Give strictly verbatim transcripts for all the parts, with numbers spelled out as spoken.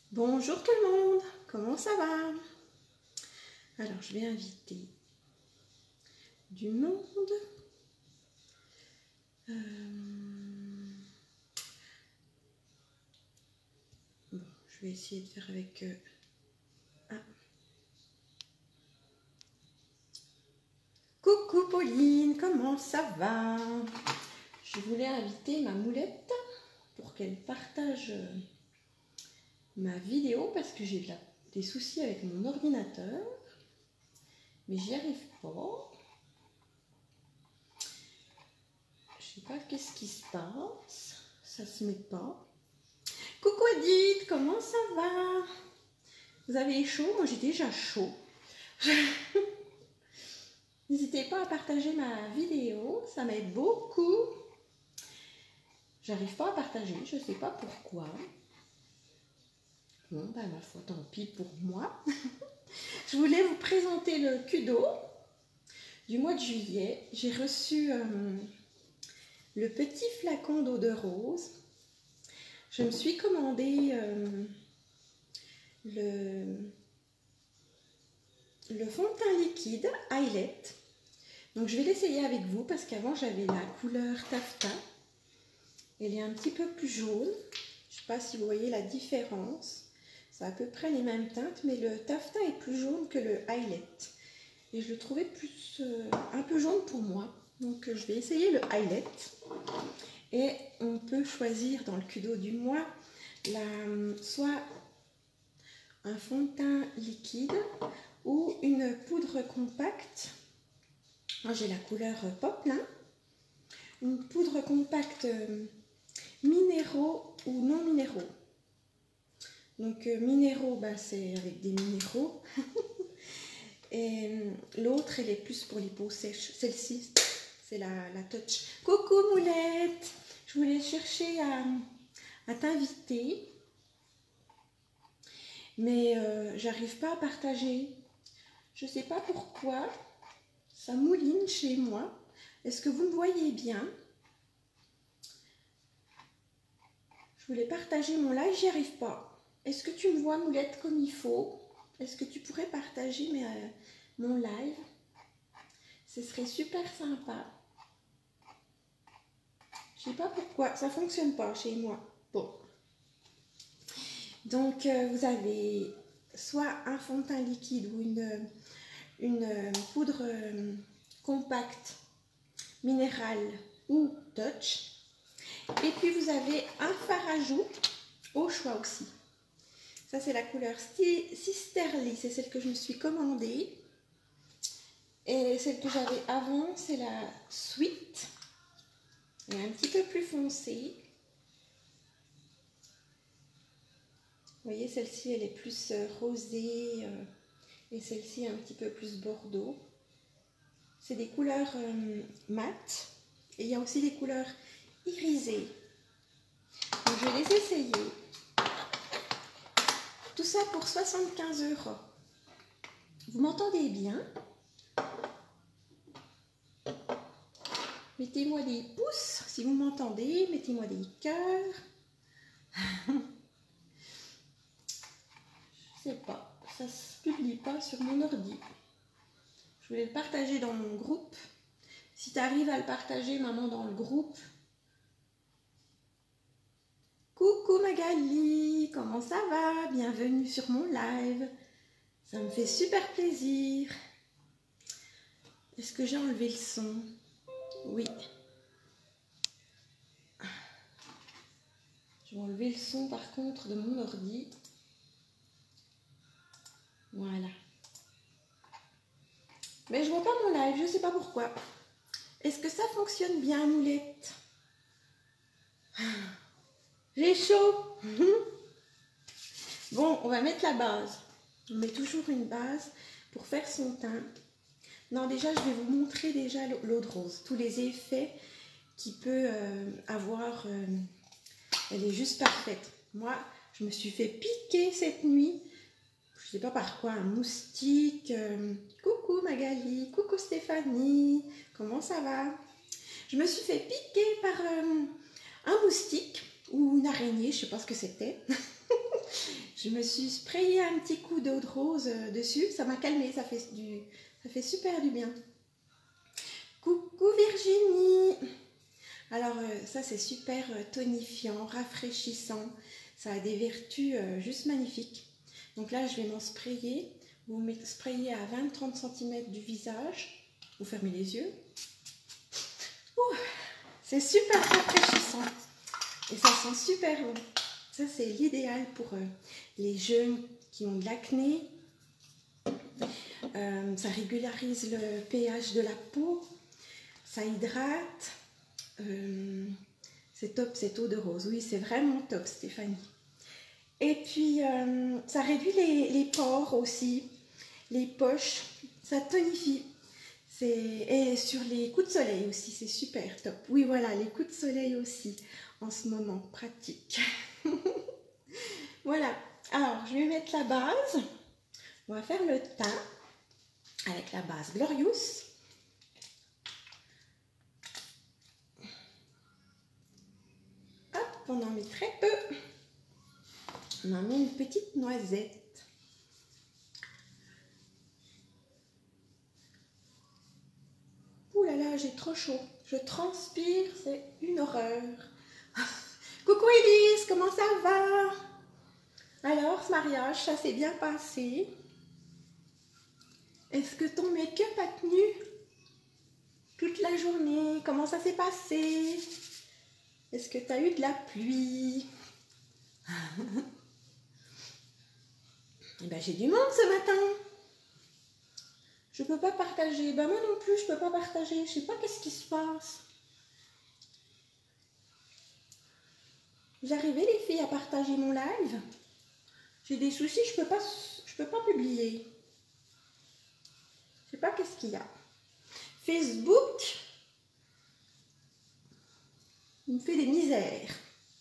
Bonjour tout le monde, comment ça va? Alors je vais inviter du monde. Euh... Bon, je vais essayer de faire avec... Euh... Ah. Coucou Pauline, comment ça va? Je voulais inviter ma moulette pour qu'elle partage ma vidéo parce que j'ai des soucis avec mon ordinateur. Mais j'y arrive pas. Je sais pas qu'est-ce qui se passe. Ça se met pas. Coucou Edith, comment ça va? Vous avez chaud? Moi j'ai déjà chaud. N'hésitez pas à partager ma vidéo, ça m'aide beaucoup. J'arrive pas à partager, je sais pas pourquoi. Bon, ben ma foi, tant pis pour moi. Je voulais vous présenter le Kudo du mois de juillet. J'ai reçu euh, le petit flacon d'eau de rose. Je me suis commandé euh, le, le fond de teint liquide Highlight. Donc je vais l'essayer avec vous parce qu'avant j'avais la couleur taffetas. Elle est un petit peu plus jaune. Je ne sais pas si vous voyez la différence. C'est à peu près les mêmes teintes, mais le taffetas est plus jaune que le Highlight. Et je le trouvais plus euh, un peu jaune pour moi. Donc je vais essayer le Highlight. Et on peut choisir dans le Kudo du mois la, soit un fond de teint liquide ou une poudre compacte. Moi j'ai la couleur pop là. Une poudre compacte euh, minéraux ou non minéraux. Donc euh, minéraux, bah, c'est avec des minéraux. Et euh, l'autre, elle est plus pour les peaux sèches. Celle-ci, c'est la, la Touch. Coucou Moulette, je voulais chercher à, à t'inviter. Mais euh, j'arrive pas à partager. Je sais pas pourquoi. Ça mouline chez moi. Est-ce que vous me voyez bien? Je voulais partager mon live, j'y arrive pas. Est-ce que tu me vois, Moulette, comme il faut? Est-ce que tu pourrais partager mes, euh, mon live? Ce serait super sympa. Je sais pas pourquoi, ça fonctionne pas chez moi. Bon. Donc, euh, vous avez soit un fond de teint liquide ou une, une euh, poudre euh, compacte, minérale ou touch. Et puis, vous avez un fard à joues au choix aussi. Ça, c'est la couleur Sisterly, c'est celle que je me suis commandée. Et celle que j'avais avant, c'est la Sweet. Elle est un petit peu plus foncée. Vous voyez, celle-ci, elle est plus rosée. Euh, et celle-ci, un petit peu plus bordeaux. C'est des couleurs euh, mat. Et il y a aussi des couleurs irisées. Donc, je vais les essayer. Tout ça pour soixante-quinze euros. Vous m'entendez bien? Mettez-moi des pouces si vous m'entendez. Mettez-moi des cœurs. Je sais pas. Ça se publie pas sur mon ordi. Je voulais le partager dans mon groupe. Si tu arrives à le partager, maman, dans le groupe. Coucou Magali, comment ça va? Bienvenue sur mon live. Ça me fait super plaisir. Est-ce que j'ai enlevé le son? Oui. Je vais enlever le son par contre de mon ordi. Voilà. Mais je vois pas mon live, je sais pas pourquoi. Est-ce que ça fonctionne bien, Moulette? J'ai chaud. Bon, on va mettre la base. On met toujours une base pour faire son teint. Non, déjà, je vais vous montrer déjà l'eau de rose. Tous les effets qu'il peut euh, avoir. Euh, elle est juste parfaite. Moi, je me suis fait piquer cette nuit. Je ne sais pas par quoi, un moustique. Euh, coucou Magali, coucou Stéphanie. Comment ça va? Je me suis fait piquer par euh, un moustique ou une araignée, je ne sais pas ce que c'était. Je me suis sprayé un petit coup d'eau de rose dessus, ça m'a calmé, ça fait, du, ça fait super du bien. Coucou Virginie! Alors euh, ça c'est super tonifiant, rafraîchissant, ça a des vertus euh, juste magnifiques. Donc là je vais m'en sprayer, vous mettez sprayer à vingt à trente centimètres du visage, vous fermez les yeux. C'est super rafraîchissant et ça sent super bon. Ça c'est l'idéal pour euh, les jeunes qui ont de l'acné. Euh, ça régularise le pH de la peau, ça hydrate. Euh, c'est top cette eau de rose, oui c'est vraiment top Stéphanie. Et puis euh, ça réduit les, les pores aussi, les poches, ça tonifie. Et sur les coups de soleil aussi, c'est super top. Oui voilà, les coups de soleil aussi en ce moment, pratique. Voilà, alors je vais mettre la base, on va faire le teint avec la base Glorious. Hop, on en met très peu. On en met une petite noisette. Ouh là là, j'ai trop chaud. Je transpire, c'est une horreur. Coucou Elise, comment ça va? Alors, ce mariage, ça s'est bien passé? Est-ce que ton make-up a tenu toute la journée? Comment ça s'est passé? Est-ce que tu as eu de la pluie? Eh ben, j'ai du monde ce matin. Je peux pas partager. Ben, moi non plus, je peux pas partager. Je sais pas qu'est-ce qui se passe. Vous arrivez les filles à partager mon live? J'ai des soucis, je peux pas, je peux pas publier. Je sais pas qu'est-ce qu'il y a. Facebook, il me fait des misères.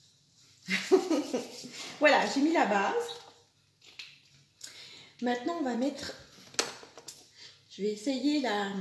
Voilà, j'ai mis la base. Maintenant, on va mettre... Je vais essayer la,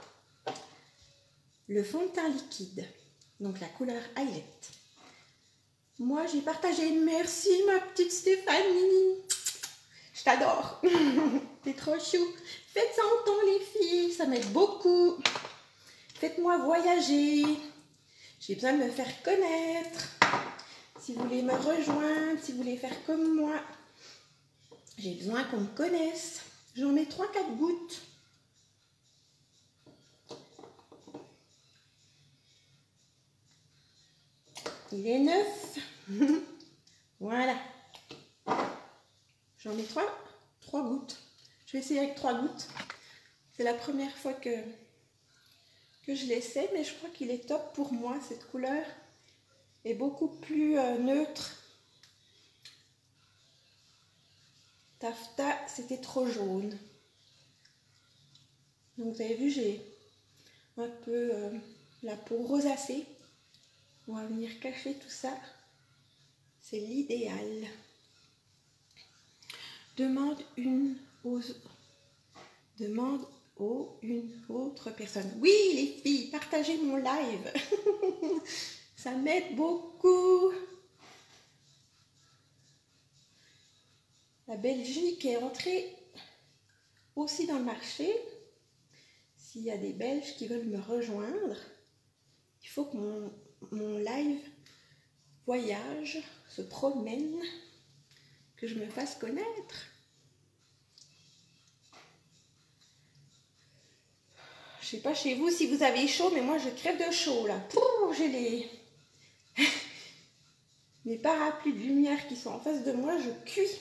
le fond de teint liquide. Donc, la couleur Highlight. Moi, j'ai partagé. Merci, ma petite Stéphanie. Je t'adore. T'es trop chou. Faites ça entendre, les filles. Ça m'aide beaucoup. Faites-moi voyager. J'ai besoin de me faire connaître. Si vous voulez me rejoindre, si vous voulez faire comme moi, j'ai besoin qu'on me connaisse. J'en mets trois quatre gouttes. Il est neuf. Voilà. J'en mets trois, trois gouttes. Je vais essayer avec trois gouttes. C'est la première fois que, que je l'essaie, mais je crois qu'il est top pour moi. Cette couleur est beaucoup plus euh, neutre. Taffeta, c'était trop jaune. Donc vous avez vu, j'ai un peu euh, la peau rosacée. On va venir cacher tout ça. C'est l'idéal. Demande une aux... Demande aux une autre personne. Oui, les filles, partagez mon live. Ça m'aide beaucoup. La Belgique est entrée aussi dans le marché. S'il y a des Belges qui veulent me rejoindre, il faut que mon, mon live voyage, se promène, que je me fasse connaître. Je sais pas chez vous si vous avez chaud, mais moi je crève de chaud là. J'ai les... les parapluies de lumière qui sont en face de moi, je cuis.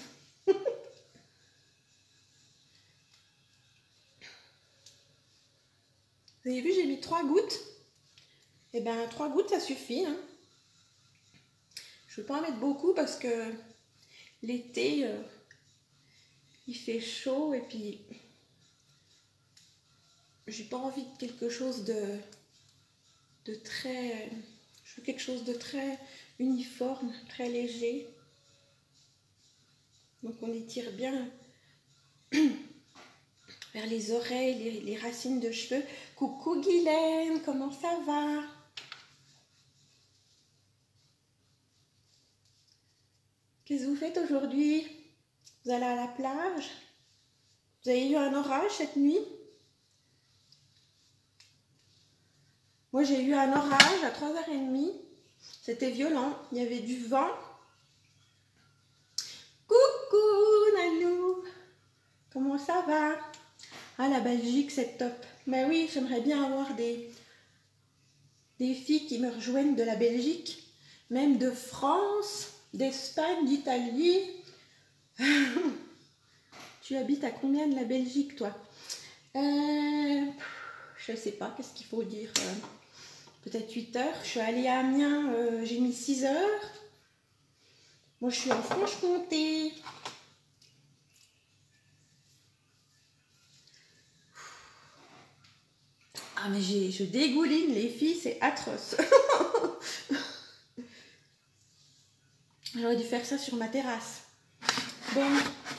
Vous avez vu, j'ai mis trois gouttes. Et bien, trois gouttes, ça suffit. Hein. Je ne veux pas en mettre beaucoup parce que l'été, euh, il fait chaud et puis j'ai pas envie de quelque chose de, de très... Je veux quelque chose de très uniforme, très léger. Donc on étire bien vers les oreilles, les, les racines de cheveux. Coucou Guylaine, comment ça va? Qu'est-ce que vous faites aujourd'hui? Vous allez à la plage? Vous avez eu un orage cette nuit? Moi, j'ai eu un orage à trois heures trente. C'était violent. Il y avait du vent. Coucou, Nanou. Comment ça va? Ah, la Belgique, c'est top. Mais oui, j'aimerais bien avoir des, des filles qui me rejoignent de la Belgique, même de France, d'Espagne, d'Italie. Tu habites à combien de la Belgique, toi? euh, Je ne sais pas, qu'est-ce qu'il faut dire? euh, Peut-être huit heures. Je suis allée à Amiens, euh, j'ai mis six heures. Moi, je suis en Franche-Comté. Ah, mais je dégouline, les filles, c'est atroce. J'aurais dû faire ça sur ma terrasse. Bon.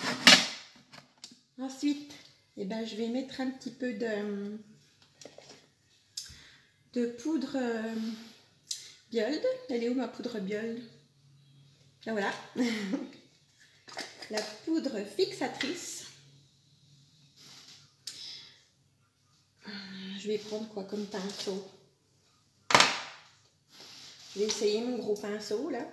Ensuite, eh ben, je vais mettre un petit peu de, de poudre euh, Biold. Elle est où ma poudre Biold? Là, voilà. La poudre fixatrice. Je vais prendre quoi comme pinceau? Je vais essayer mon gros pinceau là.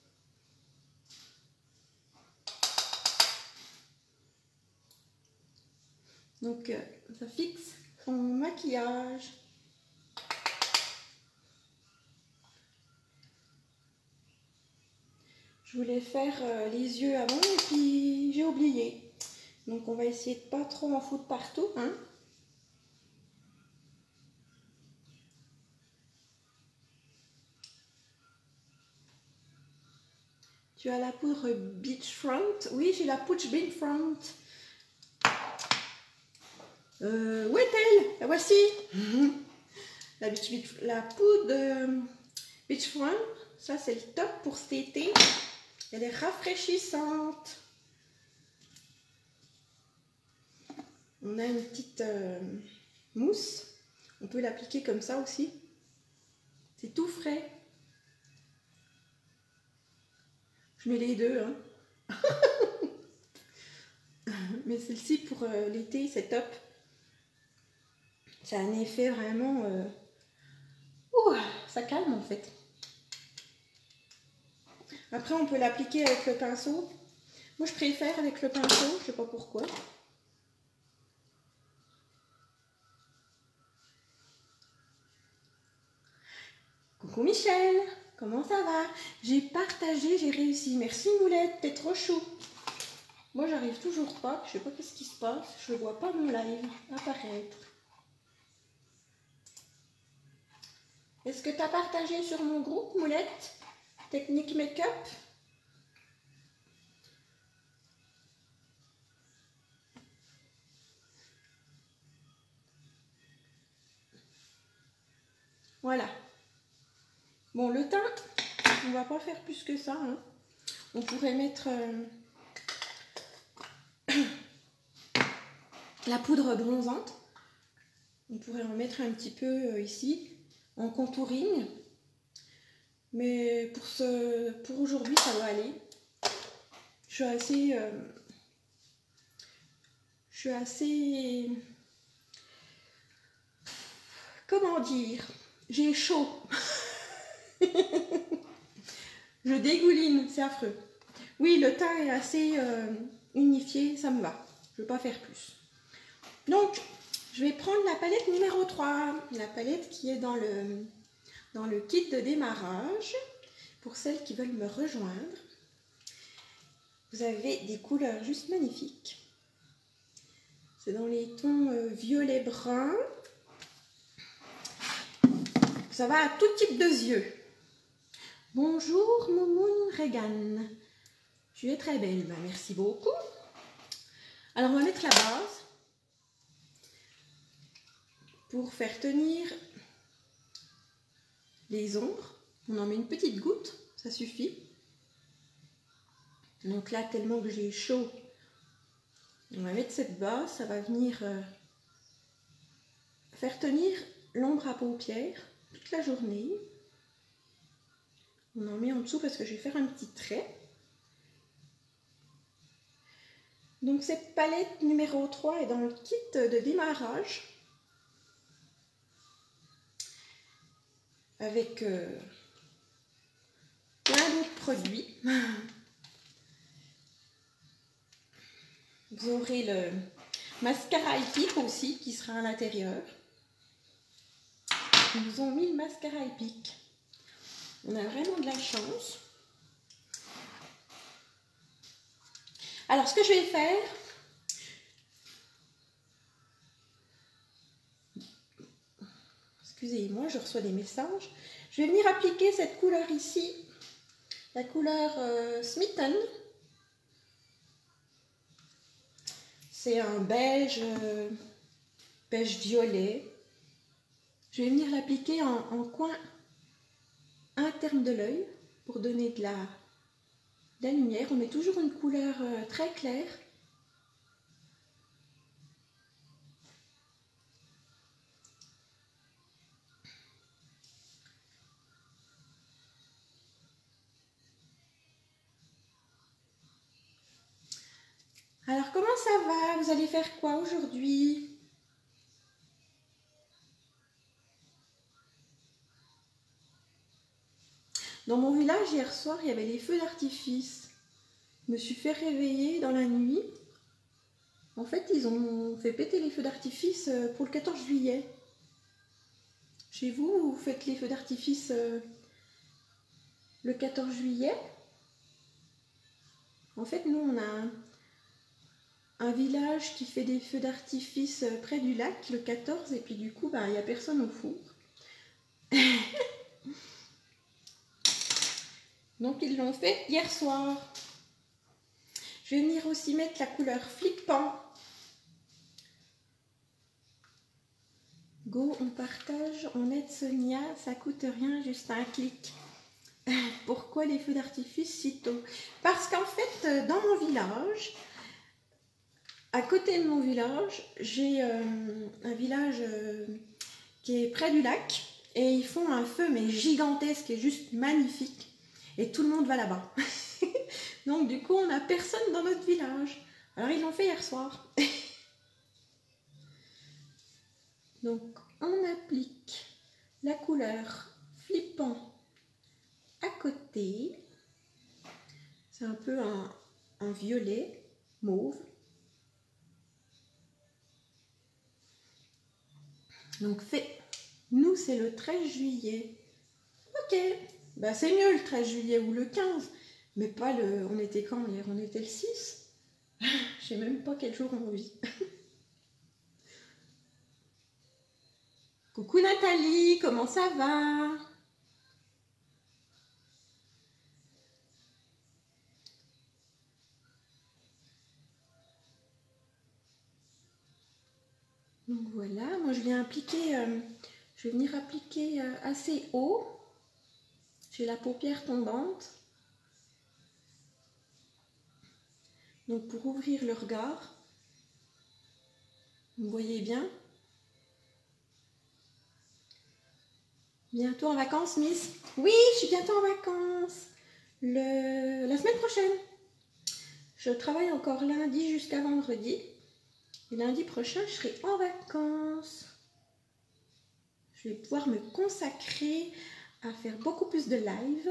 Donc euh, ça fixe son maquillage. Je voulais faire euh, les yeux avant et puis j'ai oublié. Donc on va essayer de pas trop en foutre partout, hein. Tu as la poudre Beachfront? Oui, j'ai la poudre Beachfront. Euh, où est-elle? La voici. La, beach, beach, la poudre euh, Beachfront, ça c'est le top pour cet été. Elle est rafraîchissante. On a une petite euh, mousse. On peut l'appliquer comme ça aussi. C'est tout frais. Je mets les deux, hein. Mais celle-ci pour euh, l'été, c'est top. Ça a un effet vraiment... Euh... Ouh, ça calme en fait. Après, on peut l'appliquer avec le pinceau. Moi, je préfère avec le pinceau. Je sais pas pourquoi. Coucou Michel, comment ça va? J'ai partagé, j'ai réussi. Merci Moulette, t'es trop chou. Moi, j'arrive toujours pas. Je sais pas qu'est-ce qui se passe. Je ne vois pas mon live apparaître. Est-ce que tu as partagé sur mon groupe, Moulette? Technique Make-up? Voilà. Bon, le teint, on va pas faire plus que ça, hein. On pourrait mettre euh, la poudre bronzante. On pourrait en mettre un petit peu euh, ici, en contouring. Mais pour, ce, pour aujourd'hui, ça va aller. Je suis assez... Euh, je suis assez... Comment dire? J'ai chaud. Je dégouline, c'est affreux. Oui, le teint est assez euh, unifié, ça me va. Je ne veux pas faire plus. Donc, je vais prendre la palette numéro trois. La palette qui est dans le, dans le kit de démarrage. Pour celles qui veulent me rejoindre. Vous avez des couleurs juste magnifiques. C'est dans les tons euh, violet brun. Ça va à tout type de yeux. Bonjour Moumoun Regan. Tu es très belle, ben, merci beaucoup. Alors on va mettre la base pour faire tenir les ombres. On en met une petite goutte, ça suffit. Donc là, tellement que j'ai chaud, on va mettre cette base, ça va venir euh, faire tenir l'ombre à paupières toute la journée. On en met en dessous parce que je vais faire un petit trait. Donc cette palette numéro trois est dans le kit de démarrage. Avec euh, plein d'autres produits. Vous aurez le mascara Epic aussi qui sera à l'intérieur. Ils nous ont mis le mascara Epic. On a vraiment de la chance. Alors ce que je vais faire, excusez-moi, je reçois des messages. Je vais venir appliquer cette couleur ici, la couleur euh, Smitten. C'est un beige, euh, beige violet. Je vais venir l'appliquer en, en coin interne de l'œil pour donner de la, de la lumière. On met toujours une couleur euh, très claire. Alors, comment ça va? Vous allez faire quoi aujourd'hui? Dans mon village, hier soir, il y avait des feux d'artifice. Je me suis fait réveiller dans la nuit. En fait, ils ont fait péter les feux d'artifice pour le quatorze juillet. Chez vous, vous faites les feux d'artifice le quatorze juillet? En fait, nous, on a un, un village qui fait des feux d'artifice près du lac le quatorze, et puis du coup, ben, il n'y a personne au four. Donc, ils l'ont fait hier soir. Je vais venir aussi mettre la couleur flippant. Go, on partage, on aide Sonia, ça coûte rien, juste un clic. Pourquoi les feux d'artifice si tôt? Parce qu'en fait, dans mon village, à côté de mon village, j'ai euh, un village euh, qui est près du lac et ils font un feu mais gigantesque et juste magnifique et tout le monde va là-bas. Donc du coup, on n'a personne dans notre village. Alors ils l'ont fait hier soir. Donc on applique la couleur flippant à côté. C'est un peu un, un violet mauve. Donc fait, nous c'est le treize juillet. Ok, bah c'est mieux le treize juillet ou le quinze, mais pas le... On était quand hier? On était le six. Je sais même pas quel jour on vit. Coucou Nathalie, comment ça va? Donc voilà, moi je viens appliquer, euh, je vais venir appliquer euh, assez haut. J'ai la paupière tombante. Donc pour ouvrir le regard, vous voyez bien. Bientôt en vacances, Miss? Oui, je suis bientôt en vacances. Le... La semaine prochaine. Je travaille encore lundi jusqu'à vendredi. Et lundi prochain, je serai en vacances. Je vais pouvoir me consacrer à faire beaucoup plus de live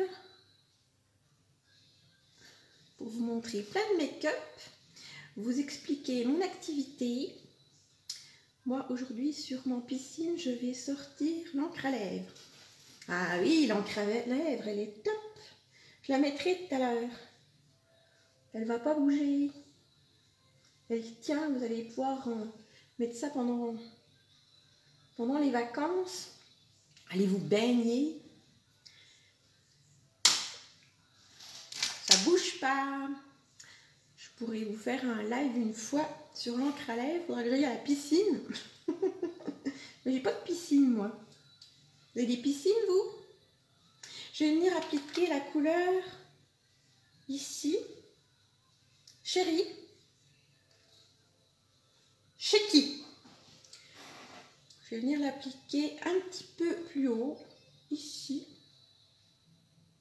pour vous montrer plein de make-up, vous expliquer mon activité. Moi, aujourd'hui, sur mon piscine, je vais sortir l'encre à lèvres. Ah oui, l'encre à lèvres, elle est top. Je la mettrai tout à l'heure. Elle ne va pas bouger. Elle tient, vous allez pouvoir euh, mettre ça pendant, pendant les vacances. Allez vous baigner. Ça bouge pas. Je pourrais vous faire un live une fois sur l'encre à lèvres. Il faudrait que j'aille à la piscine. Mais j'ai pas de piscine, moi. Vous avez des piscines, vous? Je vais venir appliquer la couleur ici. Chérie. Shaky. Je vais venir l'appliquer un petit peu plus haut, ici.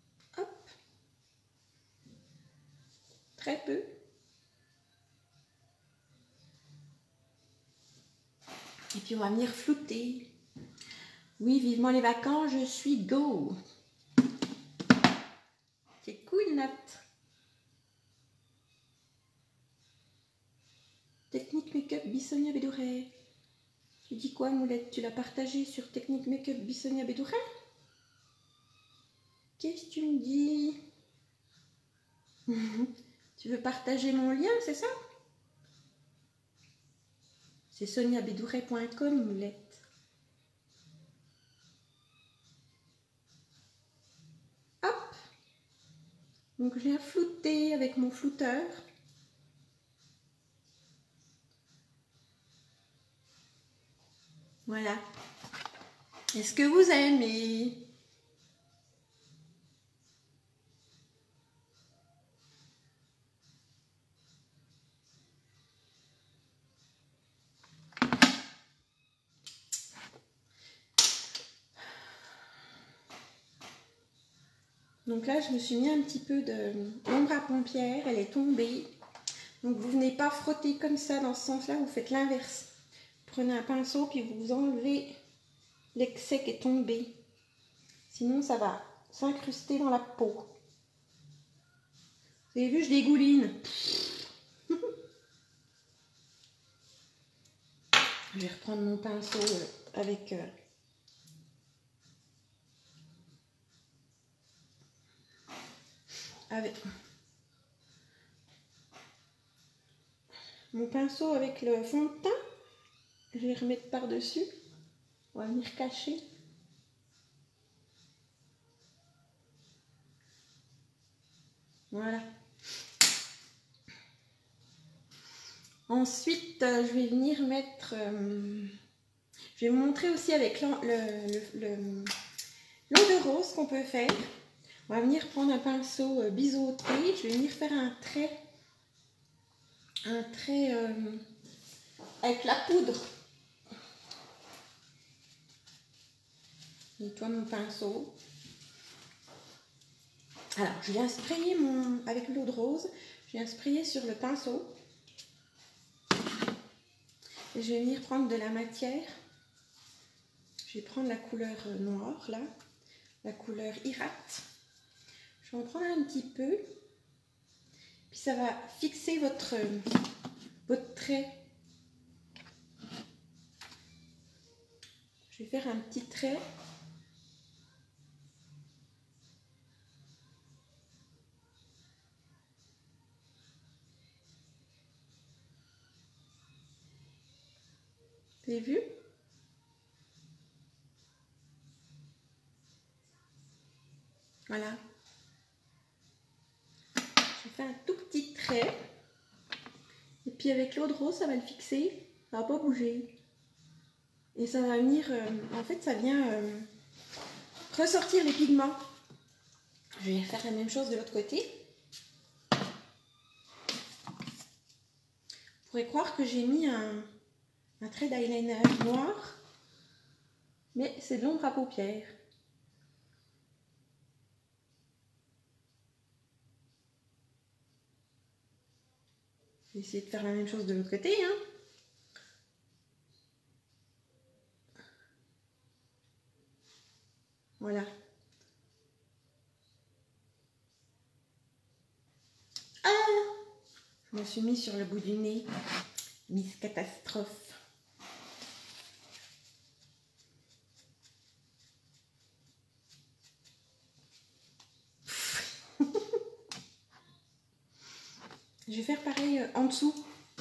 Hop. Très peu. Et puis on va venir flouter. Oui, vivement les vacances, je suis go. C'est cool, Nat. Technique Make-up Bissonia Bédouret. Tu dis quoi, Moulette? Tu l'as partagé sur Technique Make-up Bissonia Bédouret? Qu'est-ce que tu me dis? Tu veux partager mon lien, c'est ça? C'est sonia bédouret point com, Moulette. Hop. Donc je viens flouter avec mon flouteur. Voilà. Est-ce que vous aimez? Donc là, je me suis mis un petit peu d'ombre à paupières, elle est tombée. Donc vous venez pas frotter comme ça dans ce sens-là, vous faites l'inverse. Prenez un pinceau puis vous enlevez l'excès qui est tombé. Sinon, ça va s'incruster dans la peau. Vous avez vu, je dégouline. Je vais reprendre mon pinceau avec... Euh, avec mon pinceau avec le fond de teint. Je vais remettre par-dessus. On va venir cacher. Voilà. Ensuite, euh, je vais venir mettre... Euh, je vais vous montrer aussi avec l'eau de rose qu'on peut faire. On va venir prendre un pinceau euh, biseauté. Je vais venir faire un trait. Un trait euh, avec la poudre. Je nettoie mon pinceau. Alors, je viens sprayer mon, avec l'eau de rose. Je viens sprayer sur le pinceau. Et je vais venir prendre de la matière. Je vais prendre la couleur noire, là. La couleur Irate. Je vais en prendre un petit peu. Puis ça va fixer votre, votre trait. Je vais faire un petit trait. Vous avez vu? Voilà. Je fais un tout petit trait. Et puis avec l'eau de rose, ça va le fixer. Ça va pas bouger. Et ça va venir... Euh, en fait, ça vient euh, ressortir les pigments. Je vais faire la même chose de l'autre côté. Vous pourrez croire que j'ai mis un, un trait d'eyeliner noir. Mais c'est de l'ombre à paupières. Je vais essayer de faire la même chose de l'autre côté. Hein. Voilà. Ah! Je me suis mis sur le bout du nez. Miss Catastrophe. Je vais faire pareil en dessous.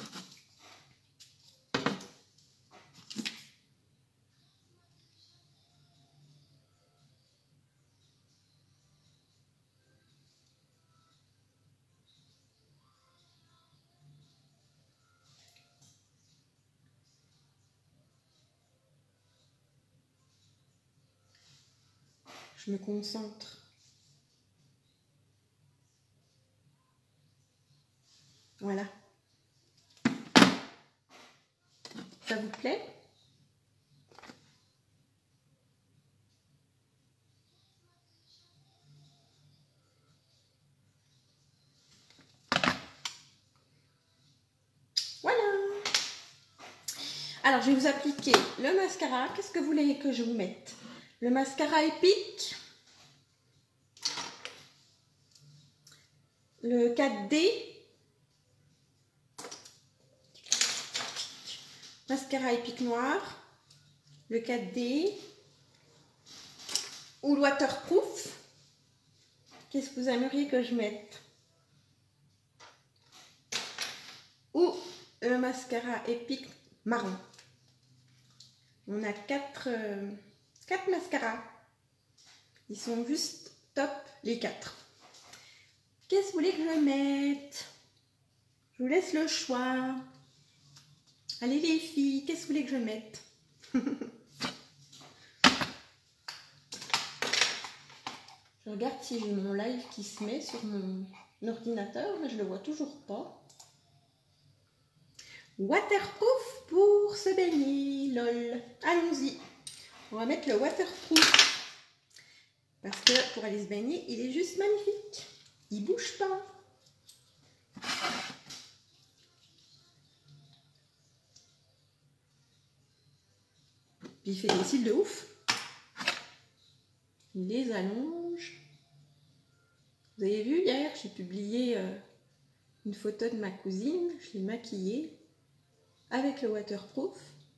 Je me concentre. Voilà. Ça vous plaît? Voilà. Alors, je vais vous appliquer le mascara. Qu'est-ce que vous voulez que je vous mette? Le mascara épique. Le quatre D. Mascara épique noir. Le quatre D. Ou le waterproof. Qu'est-ce que vous aimeriez que je mette? Ou le mascara épique marron. On a quatre, euh, quatre mascaras. Ils sont juste top, les quatre. Qu'est-ce que vous voulez que je mette? Je vous laisse le choix. Allez les filles, qu'est-ce que vous voulez que je mette? Je regarde si j'ai mon live qui se met sur mon ordinateur, mais je ne le vois toujours pas. Waterproof pour se baigner, lol. Allons-y. On va mettre le waterproof. Parce que pour aller se baigner, il est juste magnifique. Il bouge pas. Puis il fait des cils de ouf. Il les allonge. Vous avez vu hier, j'ai publié euh, une photo de ma cousine. Je l'ai maquillée avec le waterproof.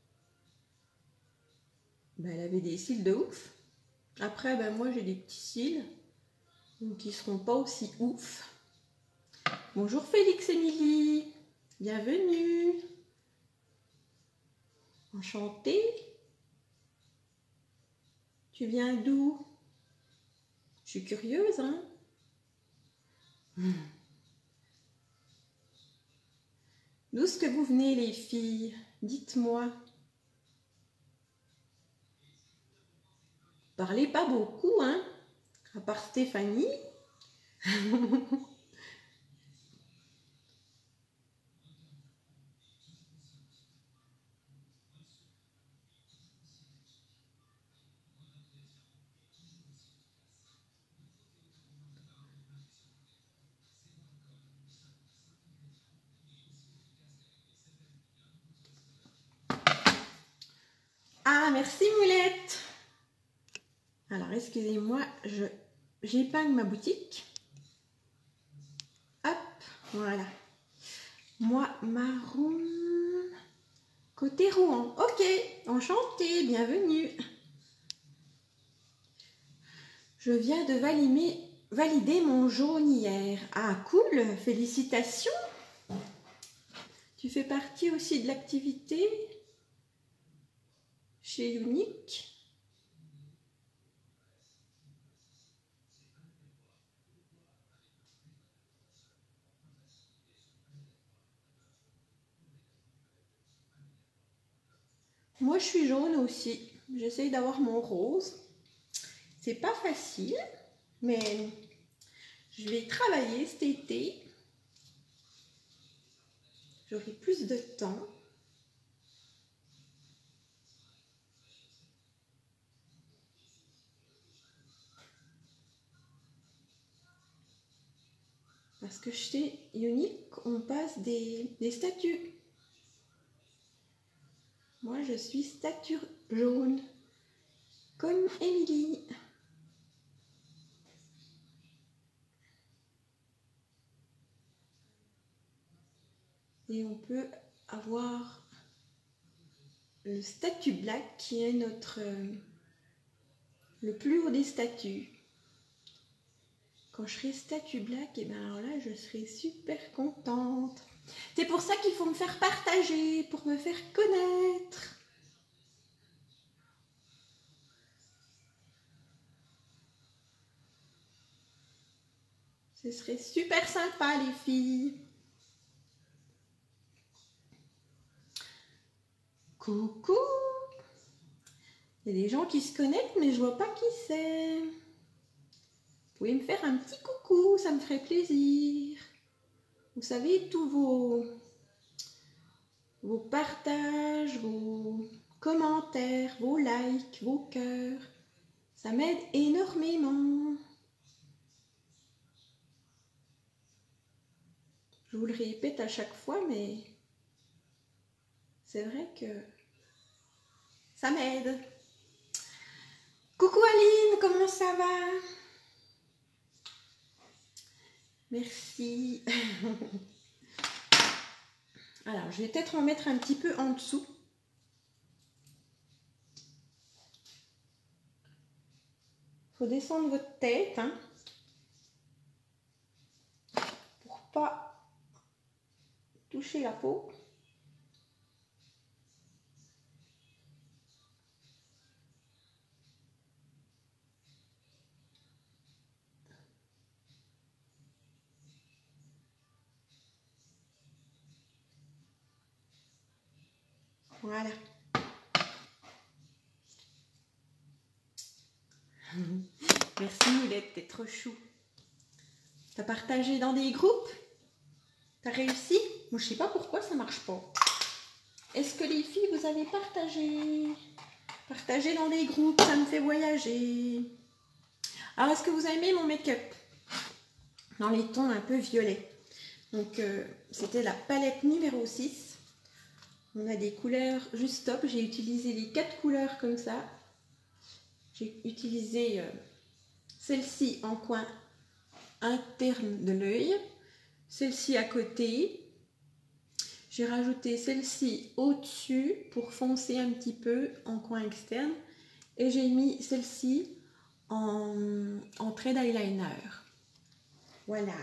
Ben, elle avait des cils de ouf. Après, ben, moi j'ai des petits cils. Donc ils ne seront pas aussi ouf. Bonjour Félix Émilie. Bienvenue. Enchantée. Tu viens d'où? Je suis curieuse, hein? Hmm. D'où est-ce que vous venez, les filles? Dites-moi. Parlez pas beaucoup, hein? À part Stéphanie. Ah, merci Moulette. Alors, excusez-moi, je j'épingle ma boutique. Hop, voilà. Moi, marron, côté Rouen. Ok, enchantée, bienvenue. Je viens de valider, valider mon jaune hier. Ah, cool, félicitations. Tu fais partie aussi de l'activité chez Unique. Moi, je suis jaune aussi. J'essaye d'avoir mon rose. C'est pas facile, mais je vais travailler cet été. J'aurai plus de temps. Parce que chez Unique, on passe des, des statuts. Moi, je suis statue jaune, comme Émilie. Et on peut avoir le statut black qui est notre euh, le plus haut des statuts. Quand je serai statut black, et bien alors là, je serai super contente. C'est pour ça qu'il faut me faire partager, pour me faire connaître. Ce serait super sympa, les filles. Coucou. Il y a des gens qui se connectent, mais je vois pas qui c'est. Vous pouvez me faire un petit coucou, ça me ferait plaisir. Vous savez, tous vos, vos partages, vos commentaires, vos likes, vos cœurs, ça m'aide énormément. Je vous le répète à chaque fois, mais c'est vrai que Ça m'aide. Coucou Aline, comment ça va? Merci. Alors, je vais peut-être en mettre un petit peu en dessous. Il faut descendre votre tête, hein, pour pas toucher la peau. Voilà. Merci Moulette, t'es trop chou. T'as partagé dans des groupes? T'as réussi? Moi je sais pas pourquoi ça marche pas. Est-ce que les filles vous avez partagé? Partagé dans des groupes, ça me fait voyager. Alors est-ce que vous aimez mon make-up? Dans les tons un peu violets. Donc euh, c'était la palette numéro six. On a des couleurs juste top. J'ai utilisé les quatre couleurs comme ça. J'ai utilisé euh, celle-ci en coin interne de l'œil, celle-ci à côté. J'ai rajouté celle-ci au-dessus pour foncer un petit peu en coin externe. Et j'ai mis celle-ci en, en trait d'eyeliner. Voilà.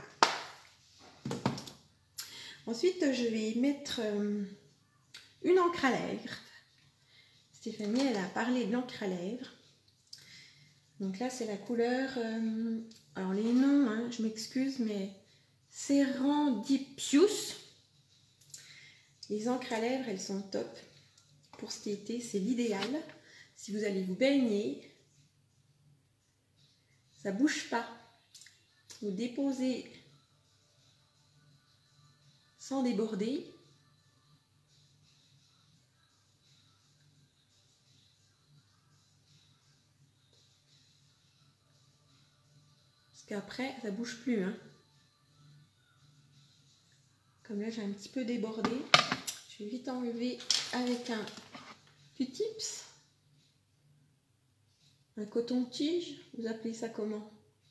Ensuite, je vais mettre euh, une encre à lèvres. Stéphanie, elle a parlé de l'encre à lèvres. Donc là, c'est la couleur... Euh, alors les noms, hein, je m'excuse, mais Serendipitous. Les encres à lèvres, elles sont top. Pour cet été, c'est l'idéal. Si vous allez vous baigner, ça ne bouge pas. Vous déposez sans déborder. Parce qu'après, ça ne bouge plus. Hein. Comme là, j'ai un petit peu débordé. Je vais vite enlever avec un Q-tips. Un coton-tige. Vous appelez ça comment?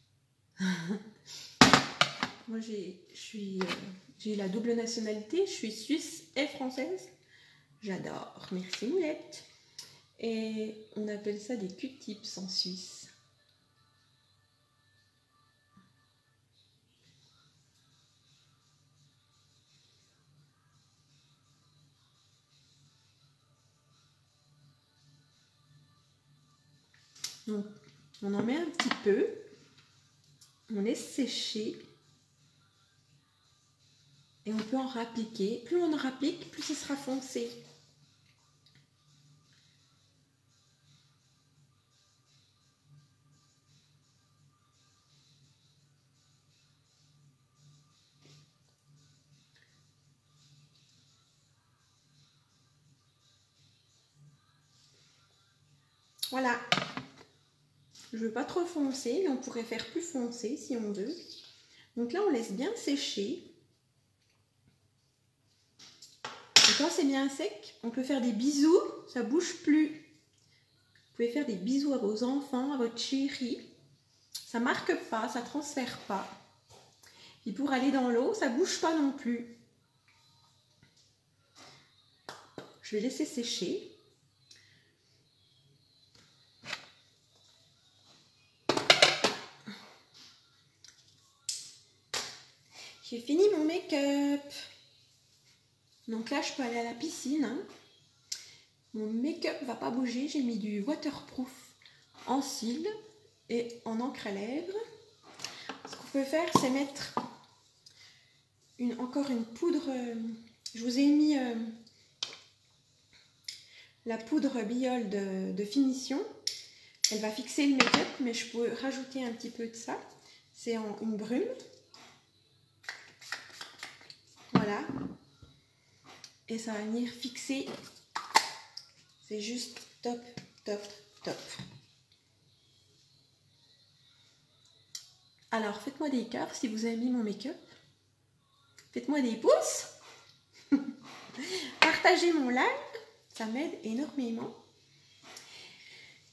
Moi, j'ai euh, j'ai la double nationalité. Je suis suisse et française. J'adore. Merci Moulette. Et on appelle ça des Q-tips en Suisse. Donc, on en met un petit peu. On laisse sécher. Et on peut en rappliquer. Plus on en rapplique, plus ce sera foncé. Voilà. Je ne veux pas trop foncer, mais on pourrait faire plus foncé si on veut. Donc là, on laisse bien sécher. Et quand c'est bien sec, on peut faire des bisous, ça ne bouge plus. Vous pouvez faire des bisous à vos enfants, à votre chérie. Ça ne marque pas, ça ne transfère pas. Et pour aller dans l'eau, ça ne bouge pas non plus. Je vais laisser sécher. J'ai fini mon make-up. Donc là, je peux aller à la piscine. Hein. Mon make-up ne va pas bouger. J'ai mis du waterproof en cils et en encre à lèvres. Ce qu'on peut faire, c'est mettre une, encore une poudre. Euh, je vous ai mis euh, la poudre Biol de, de finition. Elle va fixer le make-up, mais je peux rajouter un petit peu de ça. C'est en une brume. Voilà. Et ça va venir fixer. C'est juste top, top, top. Alors, faites-moi des cœurs si vous avez mis mon make-up. Faites-moi des pouces. Partagez mon live. Ça m'aide énormément.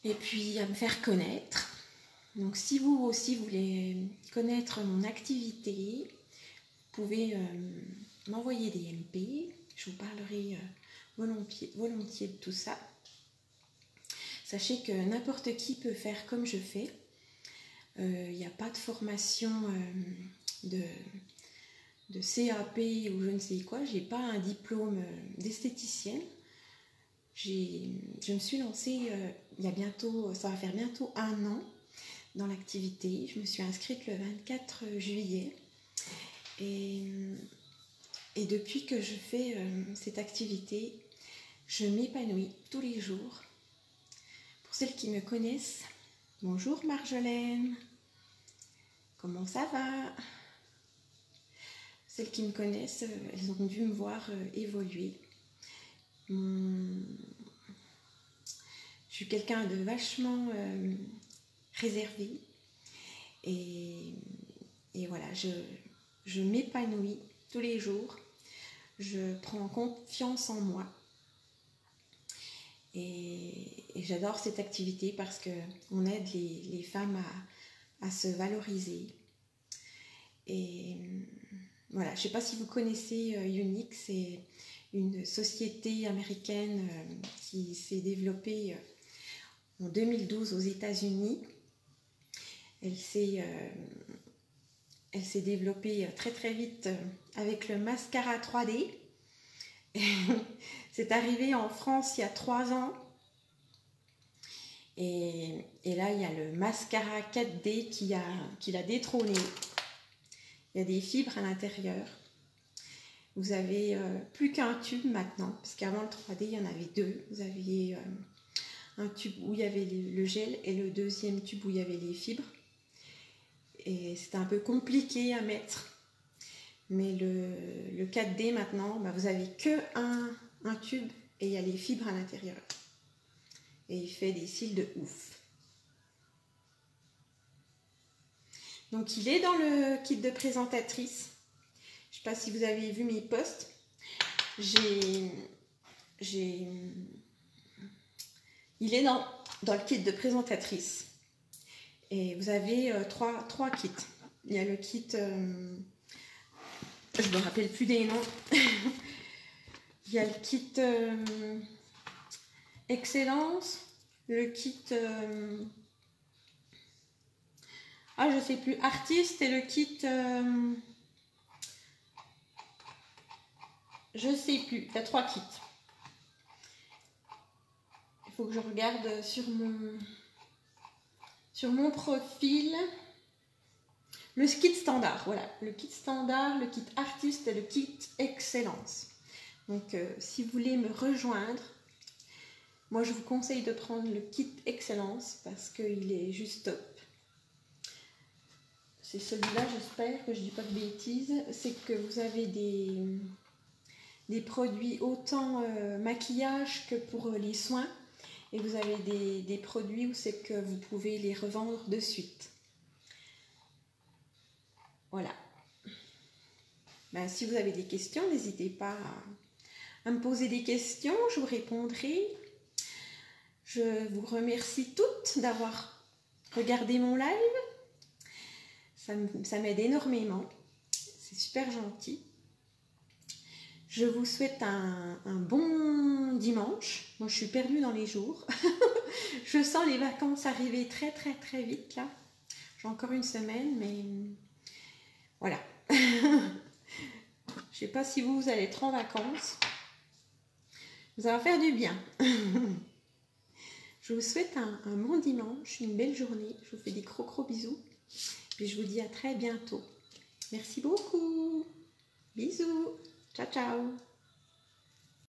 et puis à me faire connaître. Donc si vous aussi voulez connaître mon activité, vous pouvez euh, m'envoyer des M P, je vous parlerai euh, volontiers, volontiers de tout ça. Sachez que n'importe qui peut faire comme je fais. Il euh, n'y a pas de formation euh, de, de C A P ou je ne sais quoi. Je n'ai pas un diplôme d'esthéticienne. Je me suis lancée euh, il y a bientôt, ça va faire bientôt un an dans l'activité. Je me suis inscrite le vingt-quatre juillet. Et, et depuis que je fais euh, cette activité, je m'épanouis tous les jours. Pour celles qui me connaissent, bonjour Marjolaine, comment ça va? Celles qui me connaissent, elles ont dû me voir euh, évoluer. Hum, je suis quelqu'un de vachement euh, réservé et, et voilà, je, je m'épanouis tous les jours, je prends confiance en moi. Et, et j'adore cette activité parce qu'on aide les, les femmes à, à se valoriser. Et voilà, je ne sais pas si vous connaissez euh, Younique, c'est une société américaine euh, qui s'est développée euh, en deux mille douze aux États-Unis. Elle s'est euh, elle s'est développée très très vite euh, avec le mascara trois D. C'est arrivé en France il y a trois ans. Et, et là, il y a le mascara quatre D qui a, qui l'a détrôné. Il y a des fibres à l'intérieur. Vous avez euh, plus qu'un tube maintenant, parce qu'avant le trois D, il y en avait deux. Vous aviez euh, un tube où il y avait le gel et le deuxième tube où il y avait les fibres. Et c'était un peu compliqué à mettre. Mais le, le quatre D maintenant, bah, vous n'avez que un, un tube et il y a les fibres à l'intérieur. Et il fait des cils de ouf. Donc il est dans le kit de présentatrice. Je ne sais pas si vous avez vu mes posts. J'ai, j'ai, il est dans, dans le kit de présentatrice. Et vous avez euh, trois, trois kits. Il y a le kit... Euh, je ne me rappelle plus des noms. Il y a le kit euh, Excellence, le kit euh, ah je sais plus Artiste et le kit euh, je sais plus. Il y a trois kits. Il faut que je regarde sur mon sur mon profil. Le kit standard, voilà, le kit standard, le kit artiste et le kit excellence. Donc, euh, si vous voulez me rejoindre, moi je vous conseille de prendre le kit excellence parce qu'il est juste top. C'est celui-là, j'espère que je ne dis pas de bêtises. C'est que vous avez des, des produits autant euh, maquillage que pour les soins. Et vous avez des, des produits où c'est que vous pouvez les revendre de suite. Voilà. Ben, si vous avez des questions, n'hésitez pas à, à me poser des questions, je vous répondrai. Je vous remercie toutes d'avoir regardé mon live. Ça, ça m'aide énormément. C'est super gentil. Je vous souhaite un, un bon dimanche. Moi, je suis perdue dans les jours. Je sens les vacances arriver très, très, très vite, là. J'ai encore une semaine, mais... Voilà. Je ne sais pas si vous, vous allez être en vacances. Ça va faire du bien. Je vous souhaite un, un bon dimanche, une belle journée. Je vous fais des gros gros bisous. Puis je vous dis à très bientôt. Merci beaucoup. Bisous. Ciao, ciao.